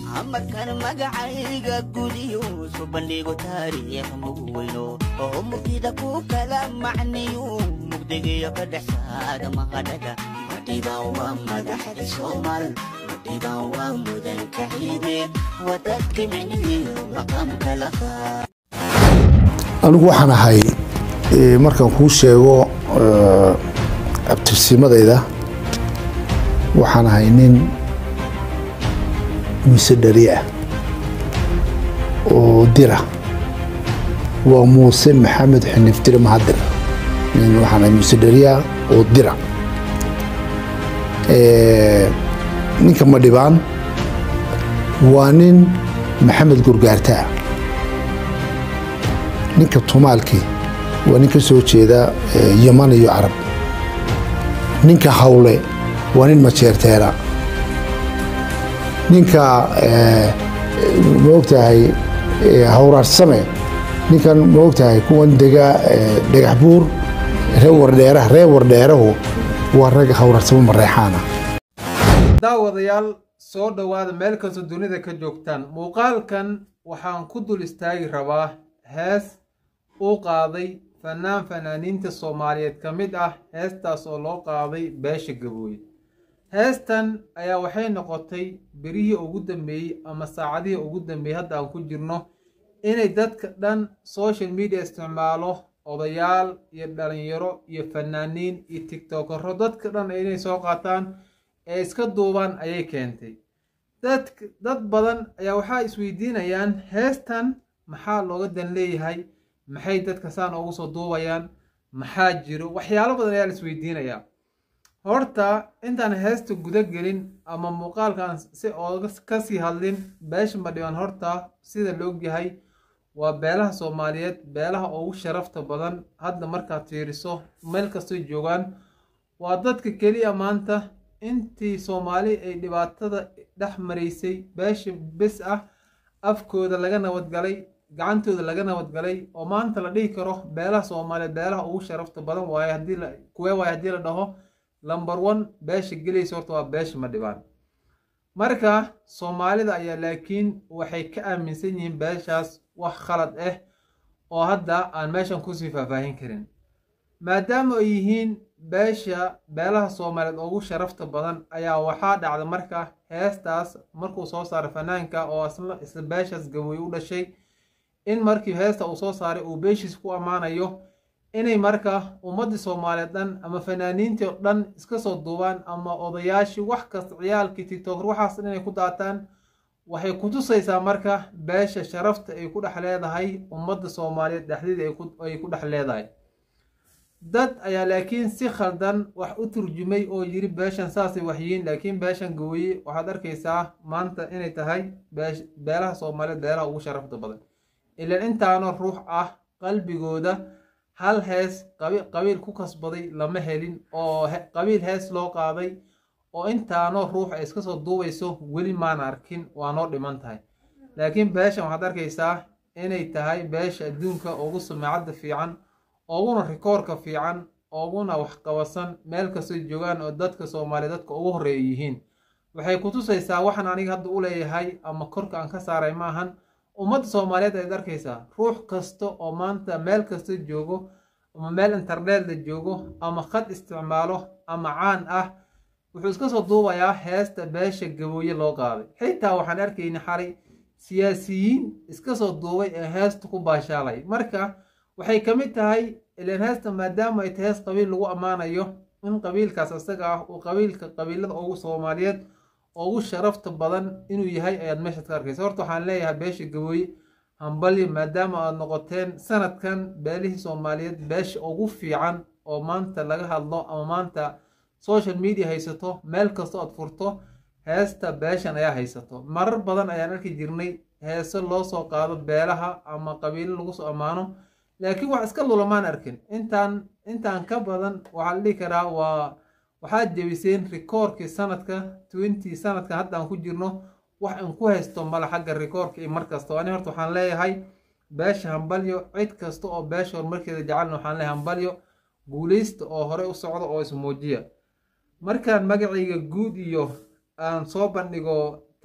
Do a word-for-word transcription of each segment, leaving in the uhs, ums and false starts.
أما كان مقعيقا قوليو سبنديقو تاريخ مقوينو هم كده كو كلام معنيو مقدقيا كدحساد مغددا مديبا ومدحر سومال مديبا ومدن كحيدي ودك مني مقام كلفا أنا waxaan ahay markaan ku sheego abtirsimadayda waxaan ahay nin misadari ah oo dira waa Muuse Maxamed Xiniftire Mahadir nin waxaan ahay misadari ah oo dira ee ninka Madibaan waa nin Maxamed Gurgaarta ninka Tumaalki waa ninka soo jeeda Yaman iyo Arab ninka Hawle waa nin Majeerteera ninka moogtahay hawraarsame ninkan moogtahay kuwan dega dhagax buur reewar dheeraha reewar dheerahu waa rag hawraarsame mareexaana daawadayaal soo dhawaada meel kasta dunida ka joogtaan muuqaalkan waxaan ku dul istaagi rabaa hees uu qaaday fanaan fanaaniinta Soomaaliyeed kamid ah heestaas oo loo qaaday beesha Gabooye heestan ayaa waxay noqotay birihii ugu dambeeyay ama saacadihii ugu dambeeyay hadda aan ku jirno inay dadka dhan social media isticmaalo odayaal iyo dhalinyaro iyo fanaaniin iyo tiktokero dadka dhan inay soo qaataan ee iska duubaan ayay keentay dad dad badan ayaa waxa isweydiinayaan heestan maxaa looga dan leeyahay maxay dadka saan ugu soo duubayaan maxaa jiro waxyaalo badan ayaa la isweydiinayaa horta intaan heesta guda gelin ama muuqaalkan si ooga ka sii hadlin beesha Madibaan horta sida la og yahay waa beelaha Soomaaliyeed beelaha ugu sharafta badan hadda markaad fiiriso meel kasta joogaan waa dadka kaliya maanta intii Soomaali ay dhibaatada dhex mareysay beesha bes ah afkooda laga nabad galay gacantooda laga nabad galay oo maanta la dhigi karo beelaha Soomaaliyeed beelaha ugu sharafta badan waay hadii la kuwee waay hadii la dhaho number one beesha gelayso horta waa beesha Madibaan marka Soomaalida ayaa laakiin waxay ka aaminsan yihiin beeshaas wax khalad ah oo hadda aan meeshan ku sii faahfaahin karin maadaama ay yihiin beesha beelaha Soomaaliyeed ugu sharafta badan ayaa waxaa dhacda marka heestaas markuu soo saaray fanaanka oo asla isla beeshaas Gabooye u dhashay in markii heesta uu soo saaray uu beeshiis ku amaanayo inay marka ummadda Soomaaliyeed dhan ama fanaaniintii dhan iska soo duubaan ama odayaashii wax kasta ciyaalkii TikTok waxaas inay ku daataan waxay ku tusaysaa marka beesha sharafta ay ku dhex leedahay ummadda Soomaaliyeed dhaxdeeda ay ku ay ku dhex leedahay dad ayaa laakiin si khaldan wax u turjumay oo yiri beeshan saasay waxyiin laakiin beeshan Gabooye waxaad arkaysaa maanta inay tahay beelaha Soomaaliyeed beelaha ugu sharafta badan ilaa intaano ruux ah qalbigooda hal hees qabiil ku kasbaday lama helin oo qabiil hees loo qaaday oo intaano ruux ay iska soo duubayso weli maan arkin waa noo dhiman tahay laakiin beeshan waxaad arkaysaa inay tahay beesha adduunka ugu sumcadda fiican uguna rikoorka fiican uguna wax qabasan meel kasta joogaan oo dadka Soomaaliyeed dadka ugu horeeyay yihiin waxay ku tusaysaa waxaan aniga hadda u leeyahay ama korka aan ka saaray maahan ummadda Soomaaliyeed ay arkaysaa ruux kasta oo maanta meel kasta joogo ama meel internet la joogo ama khad isticmaalo ama caan ah wuxuu iska soo duubayaa heesta beesha Gabooye loo qaaday xitaa waxaan arkaynaa xalay siyaasiyiin iska soo duubay ee heesta ku baashaalay marka waxay kamid tahay ilaan heesta maadaama ay tahay qabiil lagu amaanayo in qabiilkaas asaga ah oo qabiilka qabiilada ugu Soomaaliyeed ugu sharafta badan inuu yahay ayaad meesha ka arkaysaa horta waxaan leeyahay beesha Gabooye hambali maadaama aad noqoteen sanadkan beelihii Soomaaliyeed beesha ugu fiican oo maanta laga hadlo ama maanta social media haysato meel kasta aad furto heesta beeshan ayaa haysato marar badan ayaan arki jirnay heeso loo soo qaado beelaha ama qabiilo lagu soo amaano laakiin wax iska lulamaan arkin intaan intaan ka badan waxa la dhigi karaa waa waxaad jebiseen rikoorkii sanadka twenty sanadka hadda aan ku jirno wax aan ku haysto mala xagga rikoorka iyo markasta ani horta waxaan leeyahay beesha hambalyo cid kasta oo beesha horumarkeeda jecelna waxaan leeyahay hambalyo guuleysta oo hore u socdo oo ismoojiya markaan magacayga guud iyo aan soo bandhigo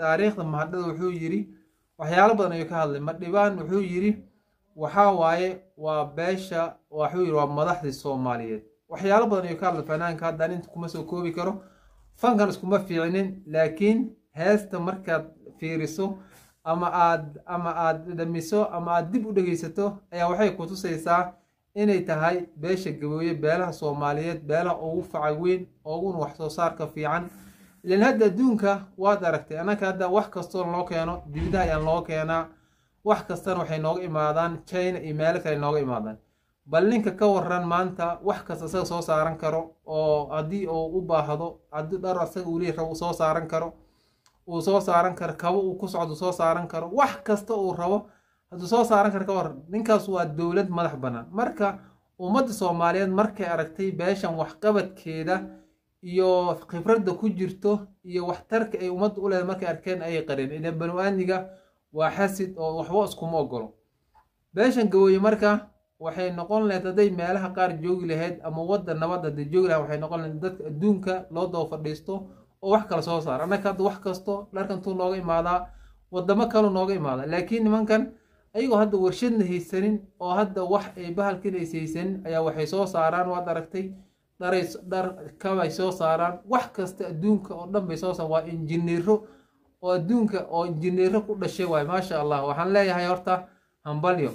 taariikhda mahadhada wuxuu yidhi waxyaalo badan ayuu ka hadlay. Madhibaan wuxuu yidhi waxaa waaye waa beesha wuxuu yidhi waa madaxdii Soomaaliyeed. waxyaalo badan ayuu ka hadlay fanaanka, haddaan inta kuma soo koobi karo, fankan iskuma fiicnin, laakiin heesta markaad fiiriso ama aad ama aad dhamiso ama aad dib u dhegeysato ayaa waxay ku tusaysaa inay tahay beesha Gabooye beelaha Soomaaliyeed beelaha ugu faca weyn ugu wax soo saarka fiican. ilaan hadda adduunka waad aragtay anaka hadda wax kastoo loo keeno dibadaha ayaan loo keenaa, wax kastana waxay nooga imaadaan China iyo meelo kale nooga imaadaan. bal ninka ka waran maanta wax kasta asaga soo saaran karo, oo haddii uu u baahdo haddii dhar asaga uu leeyahay uu soo saaran karo uu soo saaran karo kabo uu ku socdo soo saaran karo, wax kasta uu rabo hadduu soo saaran karo ka waran. ninkaas waa dowlad madax bannaan. marka ummadda Soomaaliyeed markay aragtay beeshan waxqabadkeeda iyo khibradda ku jirto iyo waxtarka ay ummadda u leedahay markay arkeen ayay qareen. ilaan banu-aadmiga waa xasid oo waxba iskuma ogolo. beeshan Gabooye marka waxay noqon lahayd hadday meelaha qaar joogi lahayd ama waddan nabad hadday joogi lahayd waxay noqon lahayd dadka adduunka loo daba fadhiisto oo wax kala soo saara. annaka hadda wax kasto dharkantuu nooga imaadaa, waddamo kaleu nooga imaadaa, laakiin nimankan ayagoo hadda warshadna haysanin oo hadda wax ay bahalkan ays haysanin ayaa waxay soo saaraan. waad aragtay dharay dhar kabay soo saaraan, wax kasta adduunka oo dhan bay soo saaraan. waa injineero oo adduunka oo injineero ku dhashay waay. maasha allah, waxaan leeyahay horta hambalyo.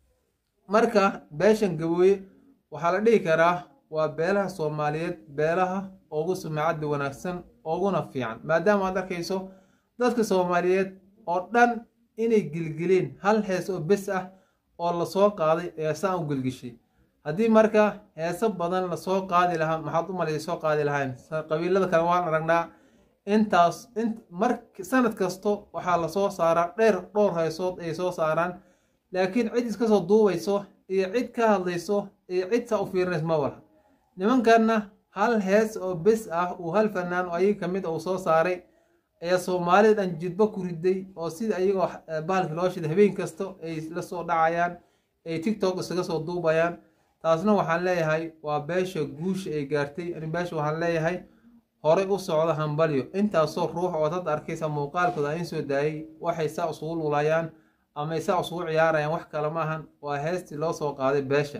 marka beeshan Gabooye waxaa la dhihi karaa waa beelaha Soomaaliyeed beelaha ugu sumcadda wanaagsan uguna fiican, maadaama aad arkayso dadka Soomaaliyeed oo dhan inay gilgileen hal hees oo bes ah oo la soo qaaday ee saan u gilgishay. haddii marka heeso badan la soo qaadi lahaa maxaad u malaysay soo qaadi lahayn? qabiilada kale waan aragnaa intaas int mar sanad kasto waxaa la soo saaraa dheer dhowr heesood ay soo saaraan, laakiin cid iska soo duubayso iyo cid ka hadlayso iyo cid saa u fiirinayso ma wala. nimankanna hal hees oo bes ah uu hal fanaan oo ayaga ka mid uu soo saaray ayaa Soomaalida dhan jidba ku riday, oo sida ayagoo bahalka loo shiday habeen kasto ay la soo dhacayaan ay TikTok isaga soo duubayaan. taasna waxaan leeyahay waa beesha guusha ay gaartay. ani beesha waxaan leeyahay horey u socda hambalyo. intaasoo ruux oo dad arkaysa muuqaalkooda aan soo daayay waxay saa usugu lulayaan ama isaa usugu ciyaarayaan wax kale maahan, waa heestii loo soo qaaday beesha.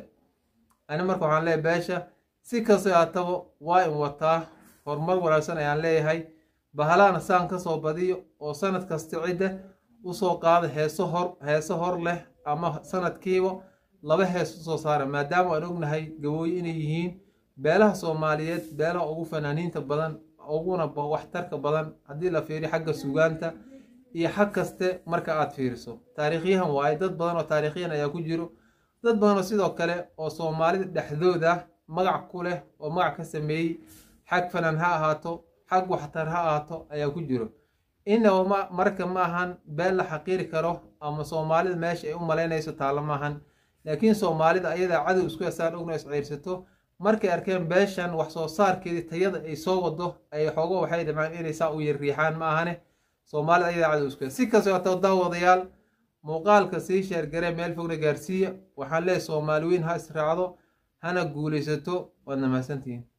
ani marka waxaan leeyahay beesha si kasta aatabo waa in wataa horumar wanaagsan ayaan leeyahay. bahalaana saan ka soo badiyo oo sanad kasta cidda u soo qaada heeso hor heeso hor leh ama sanadkiiba laba hees u soo saara, maadaama aan ognahay Gabooye inay yihiin beelaha Soomaaliyeed beelaha ugu fanaaniinta badan uguna waxtarka badan haddii la fiiriyo xagga sugaanta iyo xag kaste. marka aad fiiriso taariikhyahan waaye, dad badan oo taariikhyahan ayaa ku jiro, dad badan oo sidoo kale oo Soomaalida dhexdooda magac ku leh oo magac ka sameeyey xag fanaan ha ahaato xag waxtar ha ahaato ayaa ku jiro. inaba marka ma ahan beel la xaqiiri karo ama Soomaalida meesha ay u malaynayso taalo maahan, laakiin Soomaalida ayadaa cadow isku yasaan ogna is ciirsato markay arkeen beeshan wax soo saarkeedii tayada ay soo wado ay xoogo waxay dhamaan inay saa u yar riixaan ma ahane. Soomaalida ayadaa cadow isku si kastoo aad daawadayaal muuqaalka sii sheer garee meel fogna gaarsiiya. waxaan leeyahay Soomaaliyiin ha israacdo hana guulaysato. waad mahadsantihiin.